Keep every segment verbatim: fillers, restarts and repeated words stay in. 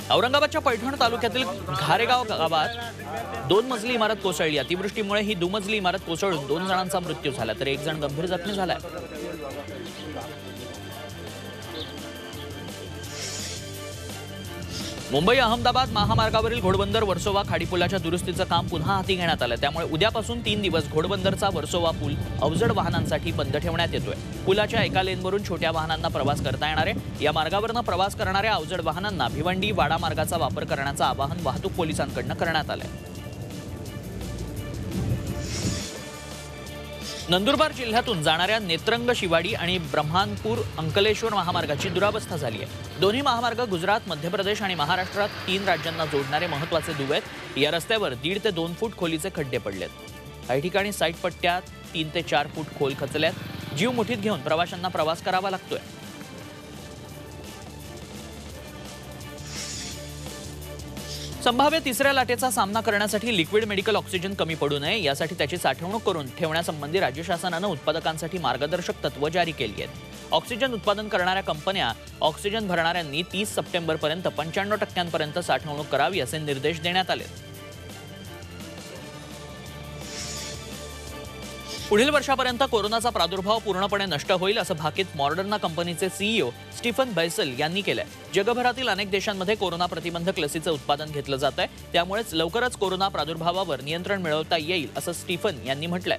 औरंगाबादच्या पैठण तालुक्यातील घारेगाव गावात दोन मजली इमारत कोसळली। अतिवृष्टीमुळे ही दुमजली इमारत कोसळून दोन जणांचा मृत्यू झाला तर एक जण गंभीर जखमी झालाय। मुंबई अहमदाबाद महामार्गावरील घोडबंदर वर्सोवा खाडीपुलाच्या दुरुस्तीचं काम पुन्हा हाती घेण्यात आलं। त्यामुळे उद्यापासून तीन दिवस घोडबंदरचा वर्सोवा पूल अवजड वाहनांसाठी बंद ठेवण्यात येतोय। पुलाच्या एका लेनवरून छोट्या वाहनांना प्रवास करता येणार आहे। या मार्गावरनं प्रवास करणाऱ्या अवजड वाहनांना भिवंडी वाडा मार्गाचा वापर करण्याचं आवाहन वाहतूक पोलिसांकडून करण्यात आलंय। नंदुरबार जिल्ह्यातून जाणाऱ्या नेत्रंग शिवाडी आणि ब्रह्मानपूर अंकलेश्वर महामार्गाची दुरावस्था झाली आहे। दोन्ही महामार्ग गुजरात, मध्य प्रदेश आणि महाराष्ट्रात तीन राज्यांना जोडणारे महत्त्वाचे दुवे आहेत। या रस्त्यावर दीड ते दोन फूट खोलीचे खड्डे पडलेत। काही ठिकाणी साईड पट्ट्यात तीन ते चार फूट खोल खचल्यात। जीव मुठीत घेऊन प्रवाशांना प्रवास करावा लागतोय। संभाव्य तिसऱ्या लाटेचा सामना करण्यासाठी लिक्विड मेडिकल ऑक्सिजन कमी पडू नये यासाठी त्याची साठवणूक करून ठेवण्यासंबंधी राज्य शासनानं उत्पादकांसाठी मार्गदर्शक तत्व जारी केली आहेत। ऑक्सिजन उत्पादन करणाऱ्या कंपन्या ऑक्सिजन भरणाऱ्यांनी तीस सप्टेंबरपर्यंत पंच्याण्णव टक्क्यांपर्यंत साठवणूक करावी असे निर्देश देण्यात आले। पुढील वर्षापर्यंत कोरोनाचा प्रादुर्भाव पूर्णपणे नष्ट होईल असं भाकीत मॉडर्ना कंपनीचे सीईओ स्टीफन बैसल यांनी केलंय। जगभरातील अनेक देशांमध्ये कोरोना प्रतिबंधक लसीचं उत्पादन घेतलं जात आहे, त्यामुळेच लवकरच कोरोना प्रादुर्भावावर नियंत्रण मिळवता येईल असं स्टीफन यांनी म्हटलंय।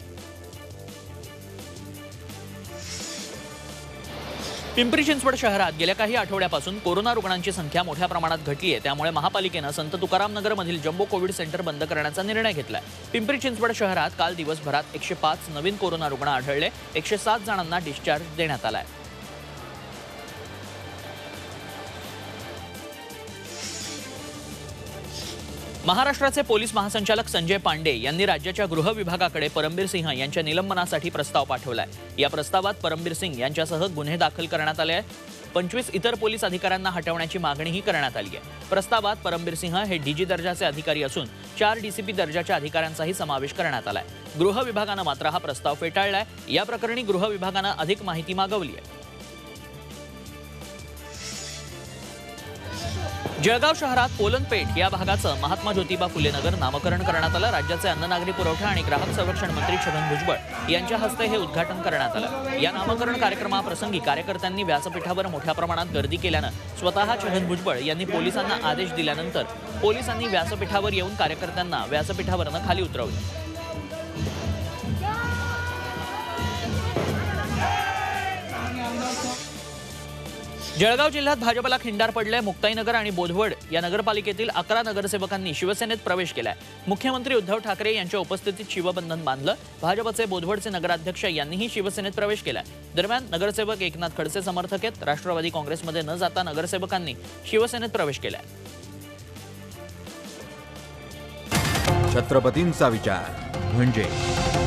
पिंपरी चिंचवड शहरात गेल्या काही आठवड्यापासून कोरोना रुग्णांची संख्या मोठ्या प्रमाणात घटली आहे। त्यामुळे महापालिकेनं संत तुकाराम नगर मधील जम्बो कोविड सेंटर बंद करण्याचा निर्णय घेतलाय। पिंपरी चिंचवड शहरात काल दिवसभरात एकशे पाच नवीन कोरोना रुग्ण आढळले। एकशे सात जणांना डिस्चार्ज देण्यात आलाय। महाराष्ट्राचे पोलीस महासंचालक संजय पांडे यांनी राज्याच्या गृह विभागाकडे परमबीर सिंह यांच्या निलंबनासाठी प्रस्ताव पाठवलाय। या प्रस्तावात परमबीर सिंह यांच्यासह गुन्हे दाखल करण्यात आले आहेत। पंचवीस इतर पोलीस अधिकाऱ्यांना हटवण्याची मागणीही करण्यात आली आहे। प्रस्तावात परमबीर सिंह हे डीजी दर्जाचे अधिकारी असून चार डीसीपी दर्जाच्या अधिकाऱ्यांचाही समावेश करण्यात आलाय। गृह विभागानं मात्र हा प्रस्ताव फेटाळलाय। या प्रकरणी गृह विभागानं अधिक माहिती मागवली आहे। जळगाव शहरात पोलनपेठ या भागाचं महात्मा ज्योतिबा फुले नगर नामकरण करण्यात आलं। राज्याचे अन्न नागरी पुरवठा आणि ग्राहक संरक्षण मंत्री छगन भुजबळ यांच्या हस्ते हे उद्घाटन करण्यात आलं। या नामकरण कार्यक्रमाप्रसंगी कार्यकर्त्यांनी व्यासपीठावर मोठ्या प्रमाणात गर्दी केल्यानं स्वतः छगन भुजबळ यांनी पोलिसांना आदेश दिल्यानंतर पोलिसांनी व्यासपीठावर येऊन कार्यकर्त्यांना व्यासपीठावरनं खाली उतरवलं। जळगाव जिल्ह्यात भाजपला खिंडार पडले। मुक्ताईनगर आणि बोधवड या नगरपालिकेतील अकरा नगरसेवकांनी शिवसेनेत प्रवेश केलाय। मुख्यमंत्री उद्धव ठाकरे यांच्या उपस्थितीत शिवबंधन बांधलं। भाजपचे बोधवडचे नगराध्यक्ष यांनीही शिवसेनेत प्रवेश केलाय। दरम्यान नगरसेवक एकनाथ खडसे समर्थक आहेत। राष्ट्रवादी काँग्रेसमध्ये न जाता नगरसेवकांनी शिवसेनेत प्रवेश केलाय। छत्रपतींचा विचार म्हणजे